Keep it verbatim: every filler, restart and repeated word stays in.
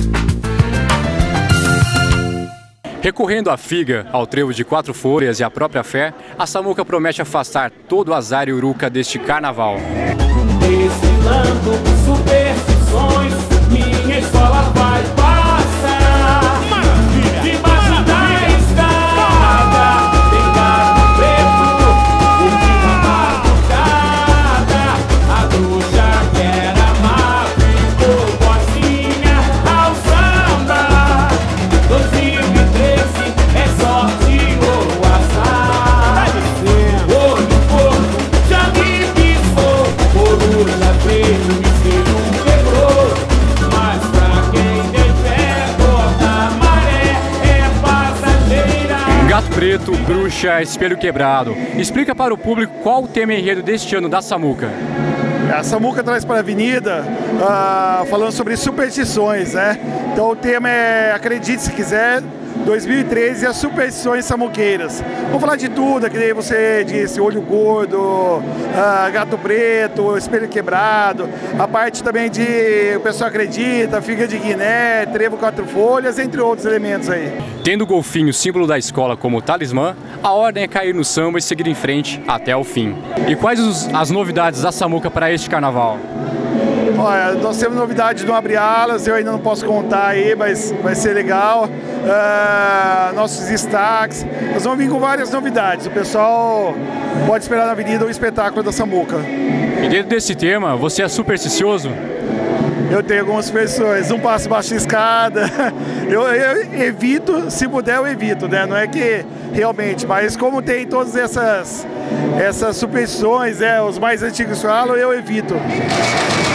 Recorrendo à figa, ao trevo de quatro folhas e à própria fé, a Samuca promete afastar todo o azar e uruca deste carnaval. Desfilando superstições, minha escola vai passar. Maravilha! Debaixo da escada, tem gato preto, última madrugada. A bruxa que era má ficou boazinha ao samba. dois mil e treze é sorte ou azar. Olho porco, já me pisou, coruja veio e se quebrou. Mas pra quem tem fé, toda maré é passageira. Gato preto, bruxa, espelho quebrado. Explica para o público qual o tema enredo deste ano da Samuca. A Samuca traz para a avenida uh, falando sobre superstições, né? Então o tema é Acredite Se Quiser, dois mil e treze, as superstições samuqueiras. Vamos falar de tudo, que você disse, olho gordo, uh, gato preto, espelho quebrado, a parte também de o pessoal acredita, figa de Guiné, trevo quatro folhas, entre outros elementos aí. Tendo o golfinho, símbolo da escola, como talismã, a ordem é cair no samba e seguir em frente até o fim. E quais os, as novidades da Samuca para este carnaval? Olha, nós temos novidades no Abre Alas, eu ainda não posso contar aí, mas vai ser legal. Uh, nossos destaques, nós vamos vir com várias novidades, o pessoal pode esperar na avenida o espetáculo da Samuca. E dentro desse tema, você é supersticioso? Eu tenho algumas superstições, não passo baixo de escada, eu, eu evito, se puder eu evito, né? Não é que realmente, mas como tem todas essas, essas superstições, né? Os mais antigos falam, eu evito.